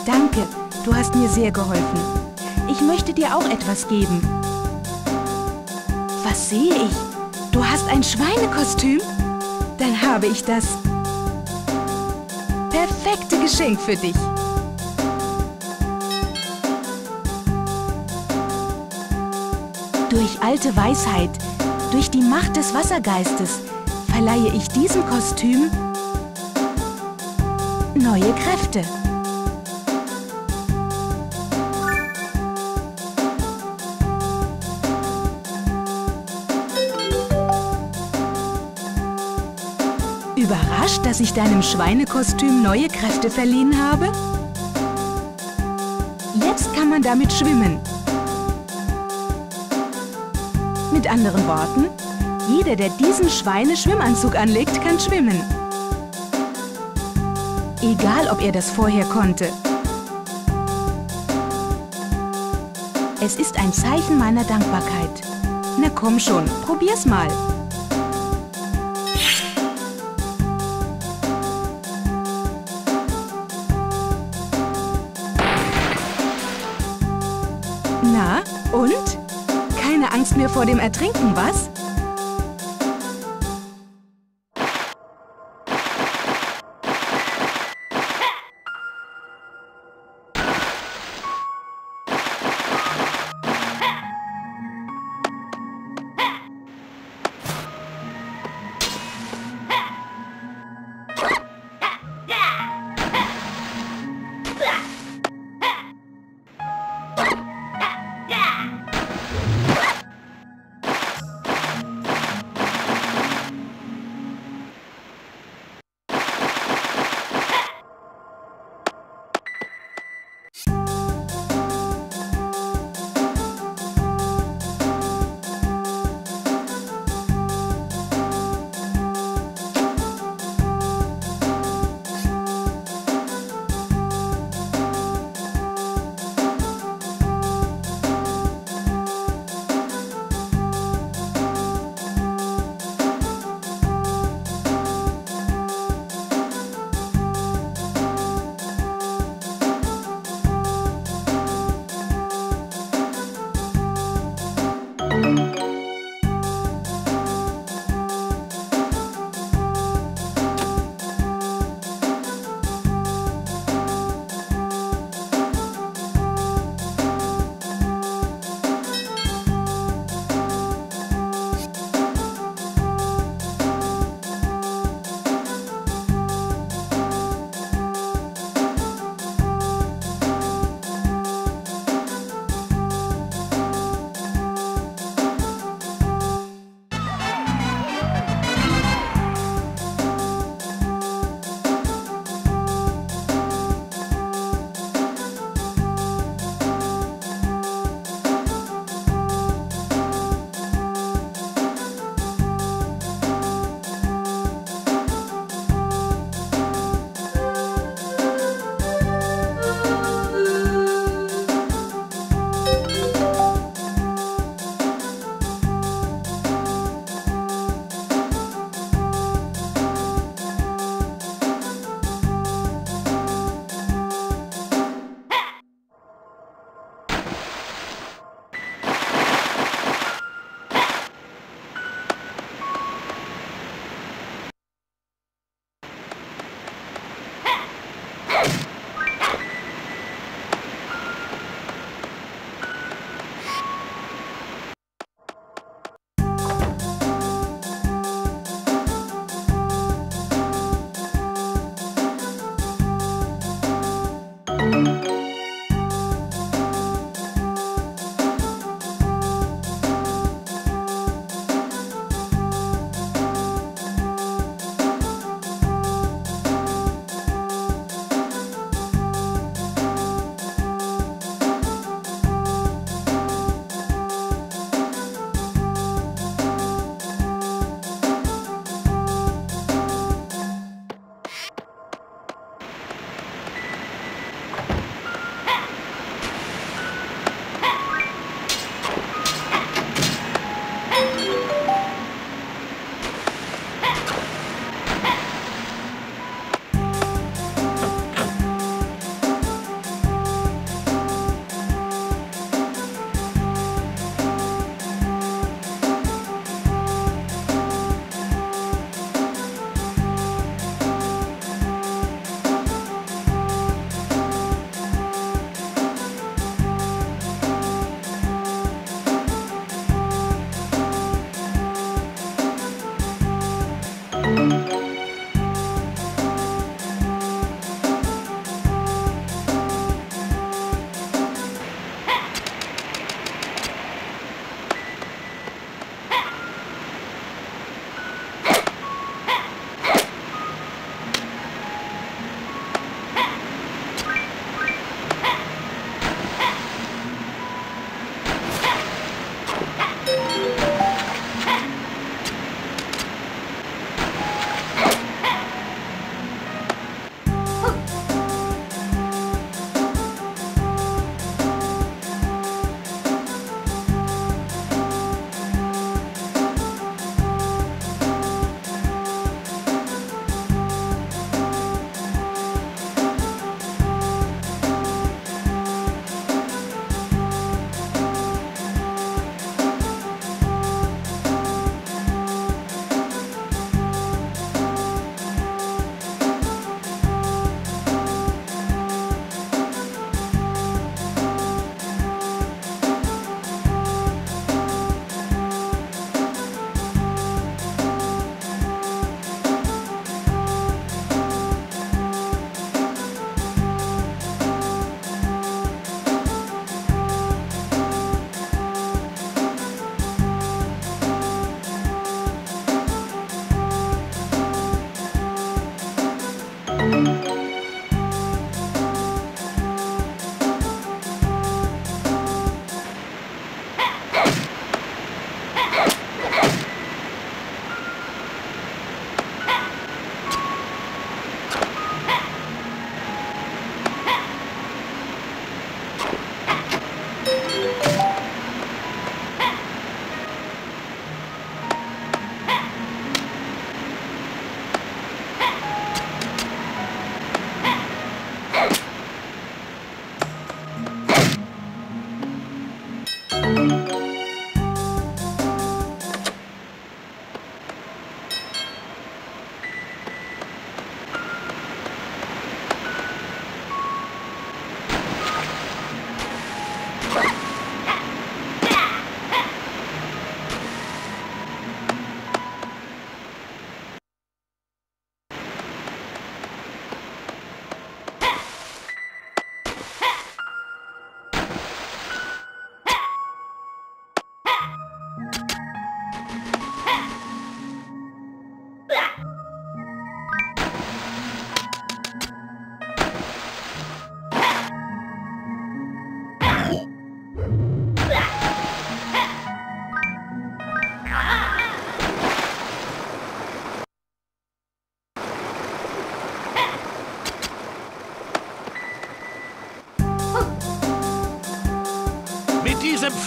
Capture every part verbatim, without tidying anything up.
Danke, du hast mir sehr geholfen. Ich möchte dir auch etwas geben. Was sehe ich? Du hast ein Schweinekostüm? Dann habe ich das perfekte Geschenk für dich. Durch alte Weisheit, durch die Macht des Wassergeistes, verleihe ich diesem Kostüm neue Kräfte. Überrascht, dass ich deinem Schweinekostüm neue Kräfte verliehen habe? Jetzt kann man damit schwimmen. Mit anderen Worten, jeder, der diesen Schweineschwimmanzug anlegt, kann schwimmen. Egal, ob er das vorher konnte. Es ist ein Zeichen meiner Dankbarkeit. Na komm schon, probier's mal. Na, und? Keine Angst mehr vor dem Ertrinken, was?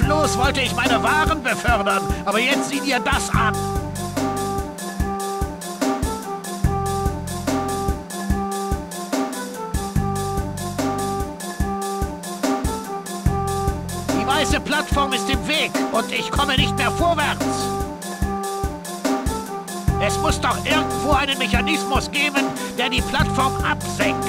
Floß wollte ich meine Waren befördern, aber jetzt sieh dir das an. Die weiße Plattform ist im Weg und ich komme nicht mehr vorwärts. Es muss doch irgendwo einen Mechanismus geben, der die Plattform absenkt.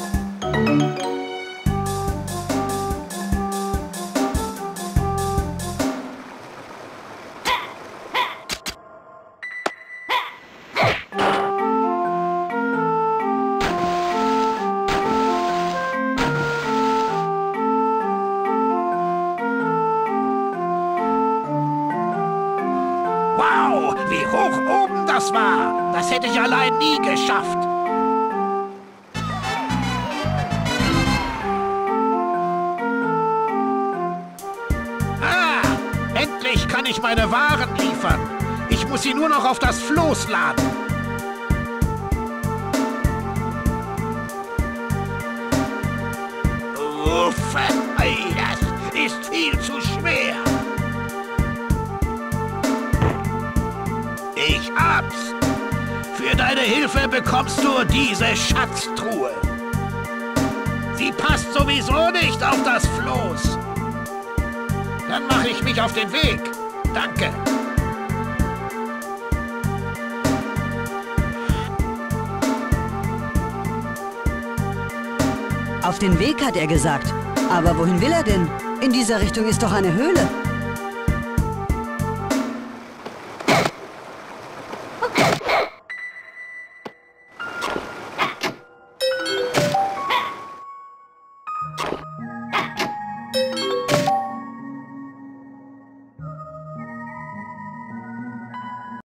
Wow, wie hoch oben das war! Das hätte ich allein nie geschafft. Ah, endlich kann ich meine Waren liefern. Ich muss sie nur noch auf das Floß laden. Uff, das ist viel zu schwer. Ich hab's. Für deine Hilfe bekommst du diese Schatztruhe. Sie passt sowieso nicht auf das Floß. Dann mache ich mich auf den Weg. Danke. Auf den Weg, hat er gesagt. Aber wohin will er denn? In dieser Richtung ist doch eine Höhle.